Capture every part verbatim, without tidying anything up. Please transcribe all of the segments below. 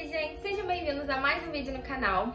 gente, sejam bem-vindos a mais um vídeo no canal.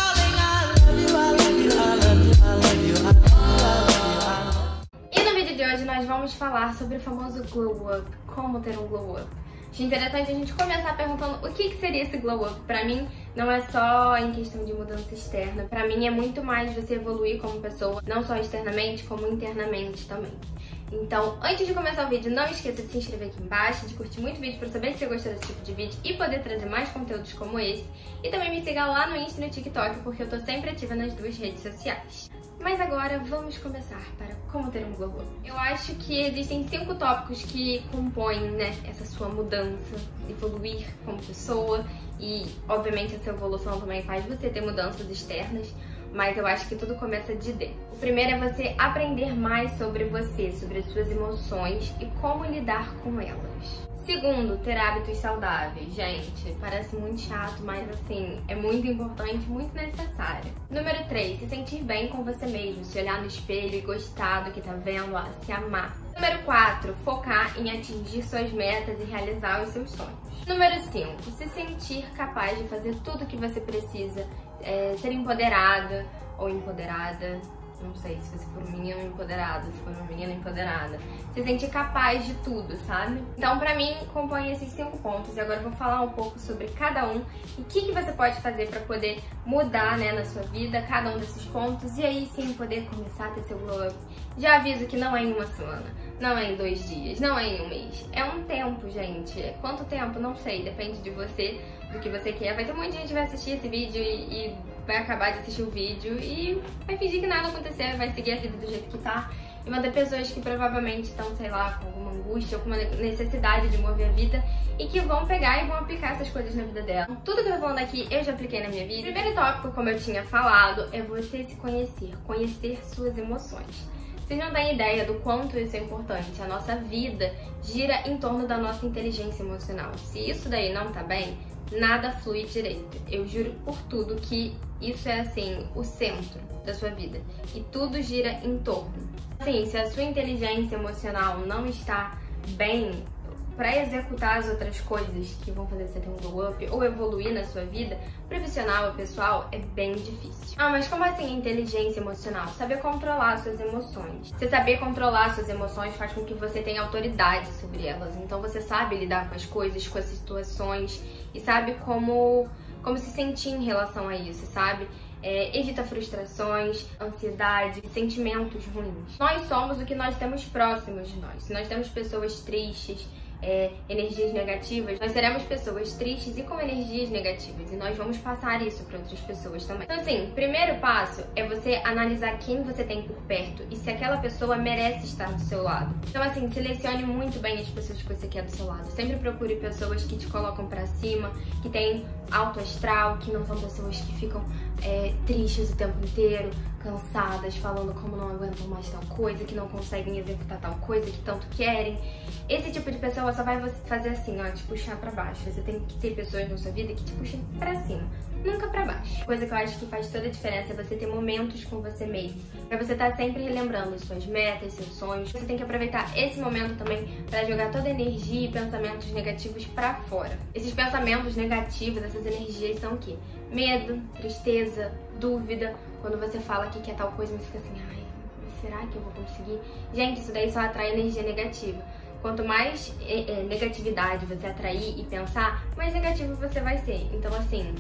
E no vídeo de hoje nós vamos falar sobre o famoso glow up, como ter um glow up. Achei interessante a gente começar perguntando o que, que seria esse glow up. Pra mim, não é só em questão de mudança externa. Pra mim, é muito mais você evoluir como pessoa, não só externamente, como internamente também. Então, antes de começar o vídeo, não esqueça de se inscrever aqui embaixo, de curtir muito o vídeo pra saber que você gostou desse tipo de vídeo e poder trazer mais conteúdos como esse. E também me siga lá no Insta e no TikTok, porque eu tô sempre ativa nas duas redes sociais. Mas agora vamos começar para como ter um glow up. Eu acho que existem cinco tópicos que compõem, né, essa sua mudança, evoluir como pessoa e, obviamente, essa evolução também faz você ter mudanças externas, mas eu acho que tudo começa de dentro. O primeiro é você aprender mais sobre você, sobre as suas emoções e como lidar com elas. Segundo, ter hábitos saudáveis. Gente, parece muito chato, mas assim, é muito importante, muito necessário. Número três, se sentir bem com você mesmo, se olhar no espelho e gostar do que tá vendo, ó, se amar. Número quatro, focar em atingir suas metas e realizar os seus sonhos. Número cinco, se sentir capaz de fazer tudo o que você precisa, é, ser empoderada ou empoderada. Não sei se você for um menino empoderado, se for uma menina empoderada. Se sentir capaz de tudo, sabe? Então, pra mim, compõe esses cinco pontos. E agora eu vou falar um pouco sobre cada um e o que, que você pode fazer pra poder mudar, né, na sua vida, cada um desses pontos. E aí sim poder começar a ter seu glow up. Já aviso que não é em uma semana, não é em dois dias, não é em um mês. É um tempo, gente. Quanto tempo? Não sei. Depende de você, do que você quer. Vai ter um monte de gente que vai assistir esse vídeo e... e vai acabar de assistir o vídeo e vai fingir que nada aconteceu, vai seguir a vida do jeito que tá. E vão ter pessoas que provavelmente estão, sei lá, com alguma angústia, alguma necessidade de mover a vida e que vão pegar e vão aplicar essas coisas na vida dela. Tudo que eu tô falando aqui, eu já apliquei na minha vida. O primeiro tópico, como eu tinha falado, é você se conhecer, conhecer suas emoções. Vocês não têm ideia do quanto isso é importante. A nossa vida gira em torno da nossa inteligência emocional. Se isso daí não tá bem, nada flui direito. Eu juro por tudo que isso é, assim, o centro da sua vida. E tudo gira em torno. Assim, se a sua inteligência emocional não está bem para executar as outras coisas que vão fazer você ter um glow up ou evoluir na sua vida, profissional ou pessoal, é bem difícil. Ah, mas como assim inteligência emocional? Saber controlar suas emoções. Você saber controlar suas emoções faz com que você tenha autoridade sobre elas. Então você sabe lidar com as coisas, com as situações e sabe como, como se sentir em relação a isso, sabe? É, evita frustrações, ansiedade, sentimentos ruins. Nós somos o que nós temos próximos de nós. Se nós temos pessoas tristes, É, energias negativas, nós seremos pessoas tristes e com energias negativas e nós vamos passar isso para outras pessoas também. Então assim, primeiro passo é você analisar quem você tem por perto e se aquela pessoa merece estar do seu lado. Então assim, selecione muito bem as pessoas que você quer do seu lado. Sempre procure pessoas que te colocam para cima, que têm alto astral, que não são pessoas que ficam é, tristes o tempo inteiro, cansadas, falando como não aguentam mais tal coisa, que não conseguem executar tal coisa que tanto querem. Esse tipo de pessoa só vai fazer assim, ó, te puxar pra baixo. Você tem que ter pessoas na sua vida que te puxem pra cima, nunca pra baixo. Coisa que eu acho que faz toda a diferença é você ter momentos com você mesmo, pra você estar sempre relembrando suas metas, seus sonhos. Você tem que aproveitar esse momento também pra jogar toda a energia e pensamentos negativos pra fora. Esses pensamentos negativos, essas energias são o quê? Medo, tristeza, dúvida. Quando você fala que quer tal coisa, você fica assim, ai, será que eu vou conseguir? Gente, isso daí só atrai energia negativa. Quanto mais é, é, negatividade você atrair e pensar, mais negativo você vai ser. Então, assim,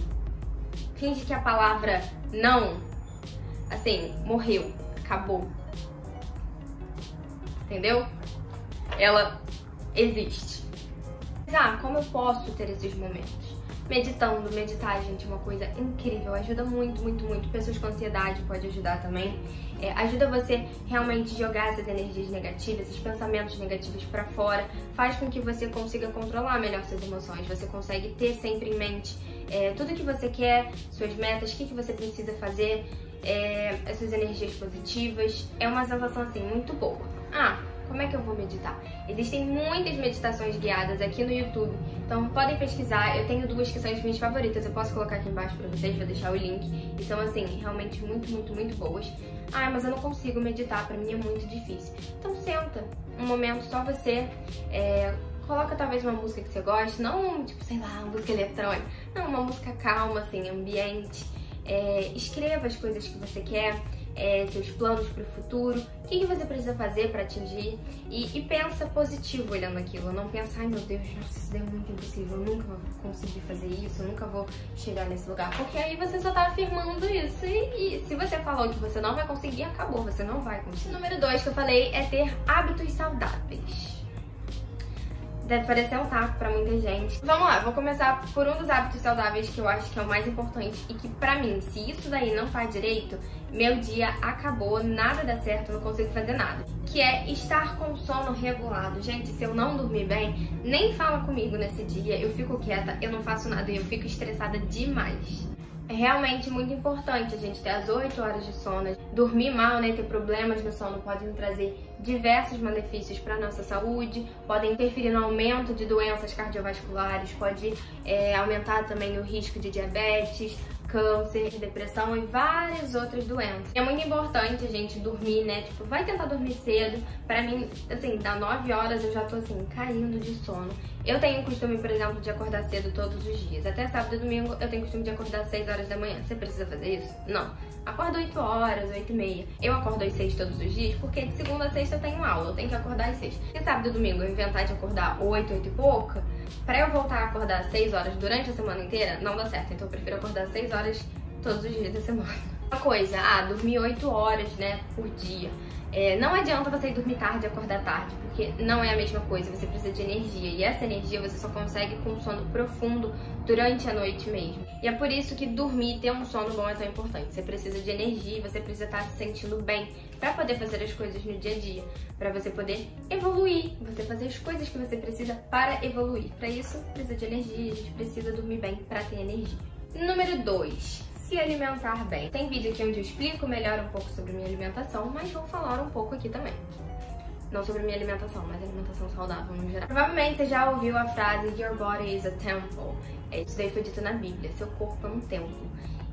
finge que a palavra não, assim, morreu, acabou. Entendeu? Ela existe. Mas, ah, como eu posso ter esses momentos? Meditando, meditar, gente, é uma coisa incrível, ajuda muito, muito, muito. Pessoas com ansiedade pode ajudar também. É, ajuda você realmente jogar essas energias negativas, esses pensamentos negativos pra fora, faz com que você consiga controlar melhor suas emoções. Você consegue ter sempre em mente é, tudo que você quer, suas metas, o que, que você precisa fazer, é, as suas energias positivas. É uma sensação, assim, muito boa. Ah, como é que eu vou meditar? Existem muitas meditações guiadas aqui no YouTube, então podem pesquisar. Eu tenho duas que são as minhas favoritas, eu posso colocar aqui embaixo pra vocês, vou deixar o link. E são, assim, realmente muito, muito, muito boas. Ah, mas eu não consigo meditar, pra mim é muito difícil. Então senta, um momento só você, é, coloca talvez uma música que você goste, não tipo, sei lá, uma música eletrônica, não, uma música calma, assim, ambiente. É, escreva as coisas que você quer, é, seus planos para o futuro, o que, que você precisa fazer para atingir e, e pensa positivo olhando aquilo, não pensa, ai meu Deus, nossa, isso daí é muito impossível, eu nunca vou conseguir fazer isso, eu nunca vou chegar nesse lugar, porque aí você só tá afirmando isso e, e se você falou que você não vai conseguir, acabou, você não vai conseguir. O número dois que eu falei é ter hábitos saudáveis. Deve parecer um saco pra muita gente. Vamos lá, vou começar por um dos hábitos saudáveis que eu acho que é o mais importante e que pra mim, se isso daí não faz direito, meu dia acabou, nada dá certo, eu não consigo fazer nada. Que é estar com sono regulado. Gente, se eu não dormir bem, nem fala comigo nesse dia, eu fico quieta, eu não faço nada e eu fico estressada demais. É realmente muito importante a gente ter as oito horas de sono. Dormir mal, né, ter problemas no sono podem trazer diversos malefícios para nossa saúde, podem interferir no aumento de doenças cardiovasculares, pode é, aumentar também o risco de diabetes, câncer, depressão e várias outras doenças. É muito importante a gente dormir, né? Tipo, vai tentar dormir cedo. Pra mim, assim, dá nove horas eu já tô, assim, caindo de sono. Eu tenho o costume, por exemplo, de acordar cedo todos os dias. Até sábado e domingo eu tenho o costume de acordar às seis horas da manhã. Você precisa fazer isso? Não. Acordo oito horas, oito e meia. Eu acordo às seis todos os dias porque de segunda a sexta eu tenho aula. Eu tenho que acordar às seis. Se sábado e domingo eu inventar de acordar oito, oito e pouca, pra eu voltar a acordar às seis horas durante a semana inteira, não dá certo. Então eu prefiro acordar às seis horas todos os dias da semana. Uma coisa, ah, dormir oito horas, né, por dia. É, não adianta você ir dormir tarde e acordar tarde, porque não é a mesma coisa, você precisa de energia. E essa energia você só consegue com um sono profundo durante a noite mesmo. E é por isso que dormir e ter um sono bom é tão importante. Você precisa de energia, você precisa estar se sentindo bem para poder fazer as coisas no dia a dia. Para você poder evoluir, você fazer as coisas que você precisa para evoluir. Para isso, precisa de energia, a gente precisa dormir bem para ter energia. Número dois. Se alimentar bem. Tem vídeo aqui onde eu explico melhor um pouco sobre minha alimentação, mas vou falar um pouco aqui também. Não sobre minha alimentação, mas alimentação saudável no geral. Provavelmente você já ouviu a frase Your body is a temple. Isso daí foi dito na Bíblia, seu corpo é um templo.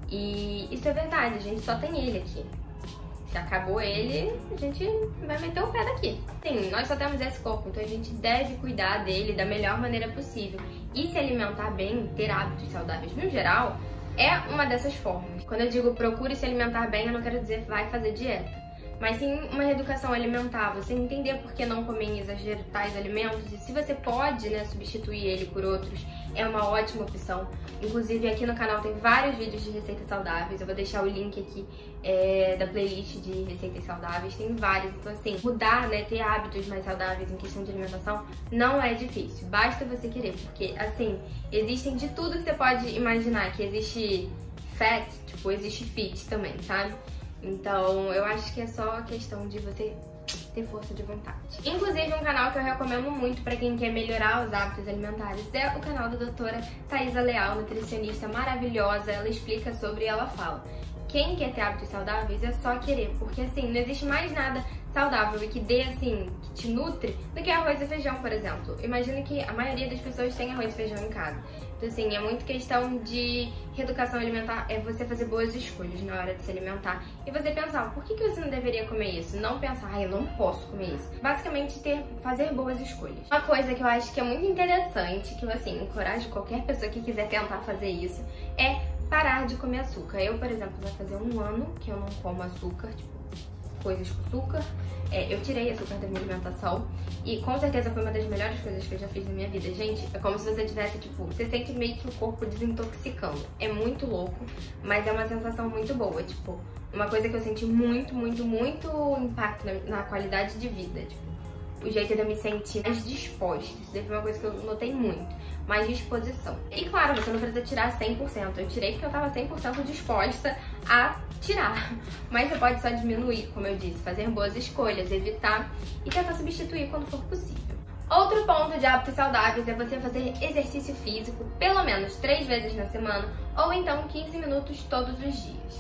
E isso é verdade, a gente só tem ele aqui. Se acabou ele, a gente vai meter o pé daqui. Sim, nós só temos esse corpo, então a gente deve cuidar dele da melhor maneira possível. E se alimentar bem, ter hábitos saudáveis no geral, é uma dessas formas. Quando eu digo procure se alimentar bem, eu não quero dizer vai fazer dieta, mas sim uma reeducação alimentar, você entender por que não comer em exagero tais alimentos e se você pode, né, substituir ele por outros, é uma ótima opção. Inclusive aqui no canal tem vários vídeos de receitas saudáveis, eu vou deixar o link aqui é, da playlist de receitas saudáveis, tem vários. Então assim, mudar, né, ter hábitos mais saudáveis em questão de alimentação não é difícil, basta você querer, porque assim, existem de tudo que você pode imaginar, que existe fat, tipo, existe fit também, sabe? Então eu acho que é só questão de você ter força de vontade. Inclusive, um canal que eu recomendo muito pra quem quer melhorar os hábitos alimentares é o canal da doutora Thaisa Leal, nutricionista maravilhosa. Ela explica sobre e ela fala: quem quer ter hábitos saudáveis é só querer, porque assim, não existe mais nada saudável e que dê assim, que te nutre, do que arroz e feijão, por exemplo. Imagina que a maioria das pessoas tem arroz e feijão em casa. Então assim, é muito questão de reeducação alimentar, é você fazer boas escolhas na hora de se alimentar. E você pensar, por que que você não deveria comer isso? Não pensar, ah, eu não posso comer isso. Basicamente, ter, fazer boas escolhas. Uma coisa que eu acho que é muito interessante, que eu assim, encorajo qualquer pessoa que quiser tentar fazer isso, é parar de comer açúcar. Eu, por exemplo, vai fazer um ano que eu não como açúcar, tipo, coisas com açúcar. É, eu tirei açúcar da minha alimentação e com certeza foi uma das melhores coisas que eu já fiz na minha vida. Gente, é como se você tivesse, tipo, você sente meio que o corpo desintoxicando. É muito louco, mas é uma sensação muito boa. Tipo, uma coisa que eu senti muito, muito, muito impacto na, na qualidade de vida. Tipo, o jeito de eu me sentir mais disposta. Isso daí foi uma coisa que eu notei muito. Mais disposição. E claro, você não precisa tirar cem por cento. Eu tirei porque eu tava cem por cento disposta a tirar. Mas você pode só diminuir, como eu disse, fazer boas escolhas, evitar e tentar substituir quando for possível. Outro ponto de hábitos saudáveis é você fazer exercício físico pelo menos três vezes na semana ou então quinze minutos todos os dias.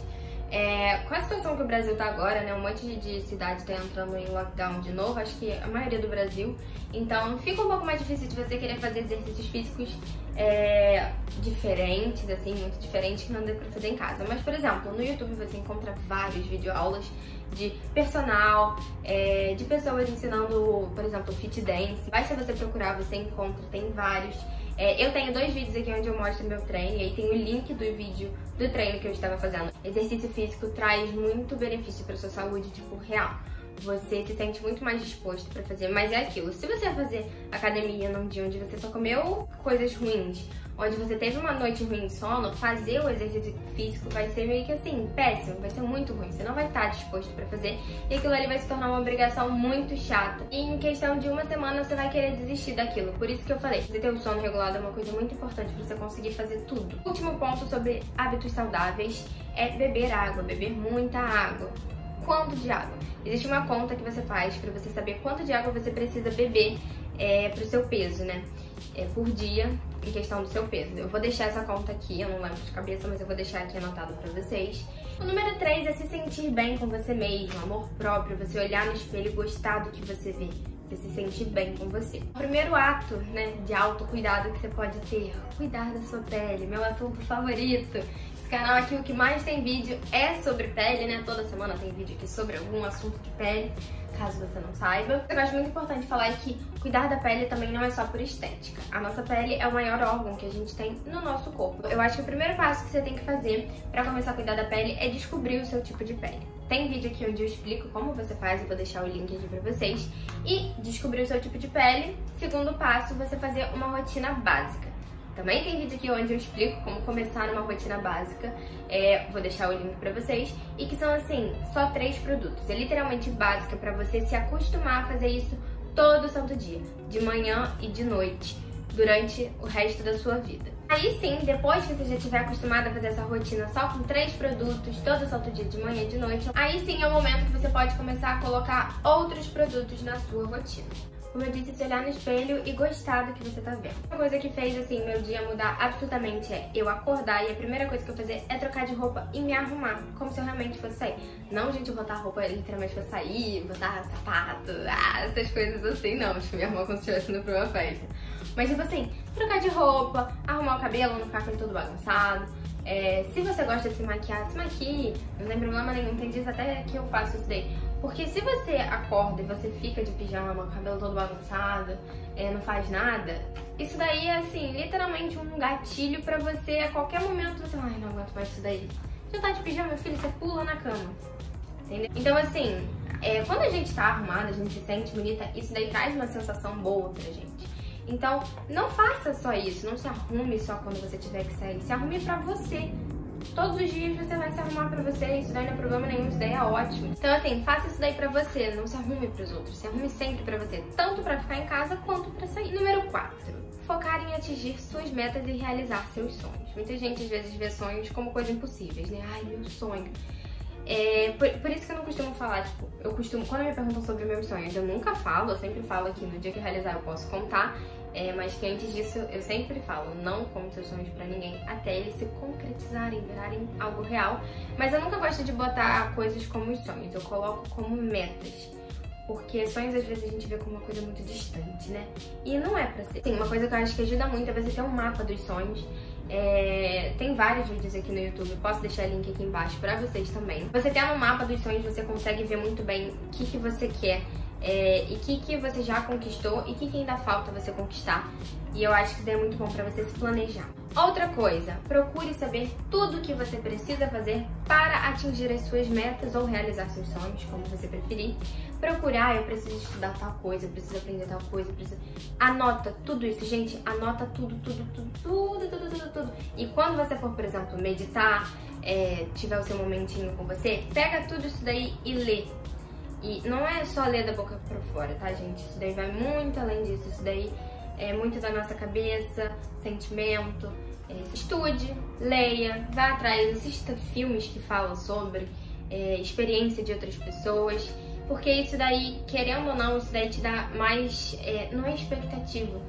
É, com a situação que o Brasil tá agora, né, um monte de cidade tá entrando em lockdown de novo, acho que a maioria do Brasil, então fica um pouco mais difícil de você querer fazer exercícios físicos é, diferentes, assim, muito diferentes que não dê pra fazer em casa. Mas, por exemplo, no YouTube você encontra vários videoaulas de personal, é, de pessoas ensinando, por exemplo, fit dance. Basta você procurar, você encontra, tem vários. É, eu tenho dois vídeos aqui onde eu mostro meu treino, e aí tem o link do vídeo do treino que eu estava fazendo. Exercício físico traz muito benefício para sua saúde, tipo, real. Você se sente muito mais disposto pra fazer, mas é aquilo, se você fazer academia num dia onde você só comeu coisas ruins, onde você teve uma noite ruim de sono, fazer o exercício físico vai ser meio que assim, péssimo, vai ser muito ruim, você não vai estar disposto pra fazer, e aquilo ali vai se tornar uma obrigação muito chata, e em questão de uma semana você vai querer desistir daquilo. Por isso que eu falei, você ter o sono regulado é uma coisa muito importante pra você conseguir fazer tudo. O último ponto sobre hábitos saudáveis é beber água, beber muita água. Quanto de água? Existe uma conta que você faz para você saber quanto de água você precisa beber é, pro seu peso, né? É, por dia, em questão do seu peso. Eu vou deixar essa conta aqui, eu não lembro de cabeça, mas eu vou deixar aqui anotado para vocês. O número três é se sentir bem com você mesmo, amor próprio, você olhar no espelho e gostar do que você vê. Você se sentir bem com você. O primeiro ato, né, de autocuidado que você pode ter, cuidar da sua pele, meu assunto favorito. Esse canal aqui, o que mais tem vídeo é sobre pele, né? Toda semana tem vídeo aqui sobre algum assunto de pele, caso você não saiba. Eu acho muito importante falar que cuidar da pele também não é só por estética. A nossa pele é o maior órgão que a gente tem no nosso corpo. Eu acho que o primeiro passo que você tem que fazer pra começar a cuidar da pele é descobrir o seu tipo de pele. Tem vídeo aqui onde eu explico como você faz, eu vou deixar o link aqui pra vocês. E descobrir o seu tipo de pele, segundo passo, você fazer uma rotina básica. Também tem vídeo aqui onde eu explico como começar numa rotina básica, é, vou deixar o link pra vocês, e que são assim, só três produtos. É literalmente básica pra você se acostumar a fazer isso todo santo dia, de manhã e de noite, durante o resto da sua vida. Aí sim, depois que você já estiver acostumado a fazer essa rotina só com três produtos, todo santo dia, de manhã e de noite, aí sim é o momento que você pode começar a colocar outros produtos na sua rotina. Como eu disse, se olhar no espelho e gostar do que você tá vendo. Uma coisa que fez, assim, meu dia mudar absolutamente é eu acordar e a primeira coisa que eu fazer é trocar de roupa e me arrumar, como se eu realmente fosse sair. Não, gente, botar roupa literalmente pra sair, botar sapato, ah, essas coisas assim, não. Tipo, me arrumar como se estivesse indo pra uma festa. Mas, tipo assim, trocar de roupa, arrumar o cabelo, não ficar com ele todo bagunçado. É, se você gosta de se maquiar, se maquie, não tem problema nenhum, tem dias até que eu faço isso daí. Porque se você acorda e você fica de pijama, cabelo todo bagunçado, é, não faz nada, isso daí é assim, literalmente um gatilho pra você, a qualquer momento você, ai, não aguento mais isso daí. Já tá de pijama, meu filho, você pula na cama, entendeu? Então assim, é, quando a gente tá arrumada, a gente se sente bonita, isso daí traz uma sensação boa pra gente. Então, não faça só isso, não se arrume só quando você tiver que sair, se arrume pra você. Todos os dias você vai se arrumar pra você, isso daí não é problema nenhum, isso daí é ótimo. Então assim, faça isso daí pra você, não se arrume pros outros, se arrume sempre pra você, tanto pra ficar em casa quanto pra sair. Número quatro. Focar em atingir suas metas e realizar seus sonhos. Muita gente às vezes vê sonhos como coisas impossíveis, né? Ai, meu sonho. É, por, por isso que eu não costumo falar, tipo, eu costumo, quando me perguntam sobre meus sonhos, eu nunca falo, eu sempre falo aqui no dia que eu realizar eu posso contar, é, mas que antes disso eu sempre falo, não conte seus sonhos pra ninguém até eles se concretizarem, virarem algo real, mas eu nunca gosto de botar coisas como os sonhos, eu coloco como metas. Porque sonhos às vezes a gente vê como uma coisa muito distante, né? E não é pra ser. Sim, uma coisa que eu acho que ajuda muito é você ter um mapa dos sonhos. É... Tem vários vídeos aqui no YouTube, posso deixar o link aqui embaixo pra vocês também. Você tendo um mapa dos sonhos, você consegue ver muito bem o que, que você quer. É, e o que, que você já conquistou e o que, que ainda falta você conquistar. E eu acho que isso é muito bom pra você se planejar. Outra coisa, procure saber tudo o que você precisa fazer para atingir as suas metas ou realizar seus sonhos, como você preferir. Procure, ah, eu preciso estudar tal coisa, eu preciso aprender tal coisa, eu preciso... Anota tudo isso, gente, anota tudo, tudo, tudo, tudo, tudo, tudo, tudo. E quando você for, por exemplo, meditar, é, tiver o seu momentinho com você, pega tudo isso daí e lê. E não é só ler da boca pra fora, tá, gente? Isso daí vai muito além disso. Isso daí é muito da nossa cabeça, sentimento. É, estude, leia, vá atrás, assista filmes que falam sobre é, experiência de outras pessoas. Porque isso daí, querendo ou não, isso daí te dá mais... É, não é expectativa.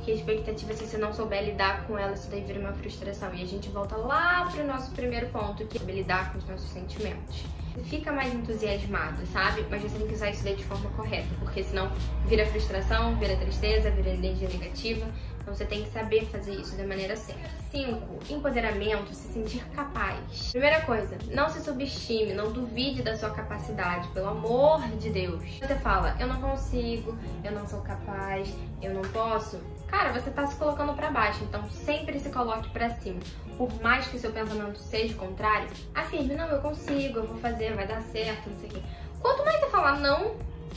Porque a expectativa, se você não souber lidar com ela, isso daí vira uma frustração. E a gente volta lá pro nosso primeiro ponto, que é saber lidar com os nossos sentimentos. Fica mais entusiasmado, sabe? Mas você tem que usar isso daí de forma correta, porque senão vira frustração, vira tristeza, vira energia negativa. Então você tem que saber fazer isso da maneira certa. cinco. Empoderamento, se sentir capaz. Primeira coisa, não se subestime, não duvide da sua capacidade, pelo amor de Deus. Você fala, eu não consigo, eu não sou capaz, eu não posso. Cara, você tá se colocando pra baixo, então sempre se coloque pra cima. Por mais que o seu pensamento seja o contrário, afirme, não, eu consigo, eu vou fazer, vai dar certo, não sei o quê. Quanto mais você falar não,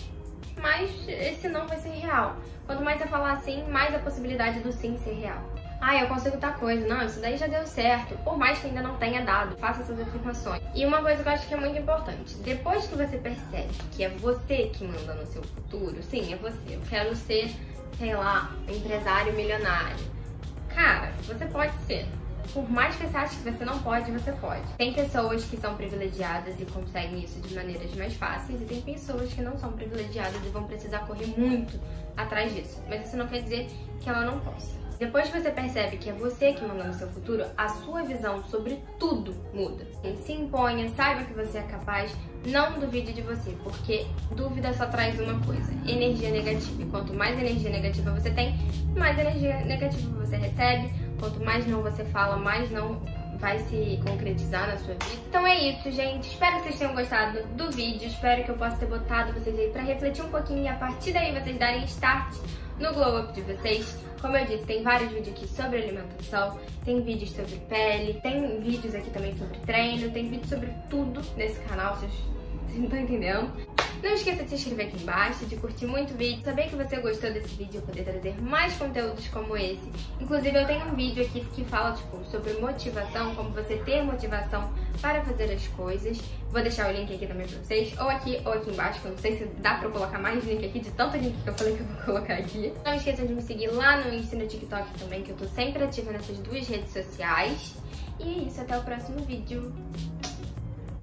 mais esse não vai ser real. Quanto mais você falar sim, mais a possibilidade do sim ser real. Ah, eu consigo tal coisa. Não, isso daí já deu certo. Por mais que ainda não tenha dado, faça essas afirmações. E uma coisa que eu acho que é muito importante. Depois que você percebe que é você que manda no seu futuro, sim, é você. Eu quero ser, sei lá, um empresário milionário. Cara, você pode ser. Por mais que você ache que você não pode, você pode. Tem pessoas que são privilegiadas e conseguem isso de maneiras mais fáceis, e tem pessoas que não são privilegiadas e vão precisar correr muito atrás disso. Mas isso não quer dizer que ela não possa. Depois que você percebe que é você que manda no seu futuro, a sua visão sobre tudo muda. Se imponha, saiba que você é capaz, não duvide de você, porque dúvida só traz uma coisa, energia negativa. E quanto mais energia negativa você tem, mais energia negativa você recebe. Quanto mais não você fala, mais não vai se concretizar na sua vida. Então é isso, gente. Espero que vocês tenham gostado do vídeo. Espero que eu possa ter botado vocês aí pra refletir um pouquinho e a partir daí vocês darem start no glow up de vocês. Como eu disse, tem vários vídeos aqui sobre alimentação, tem vídeos sobre pele, tem vídeos aqui também sobre treino, tem vídeos sobre tudo nesse canal, vocês, vocês não estão entendendo? Não esqueça de se inscrever aqui embaixo, de curtir muito o vídeo, saber que você gostou desse vídeo, eu poder trazer mais conteúdos como esse. Inclusive eu tenho um vídeo aqui que fala tipo, sobre motivação, como você ter motivação para fazer as coisas. Vou deixar o link aqui também pra vocês, ou aqui ou aqui embaixo, que eu não sei se dá pra eu colocar mais link aqui, de tanto link que eu falei que eu vou colocar aqui. Não esqueçam de me seguir lá no Insta e no TikTok também, que eu tô sempre ativa nessas duas redes sociais. E é isso, até o próximo vídeo.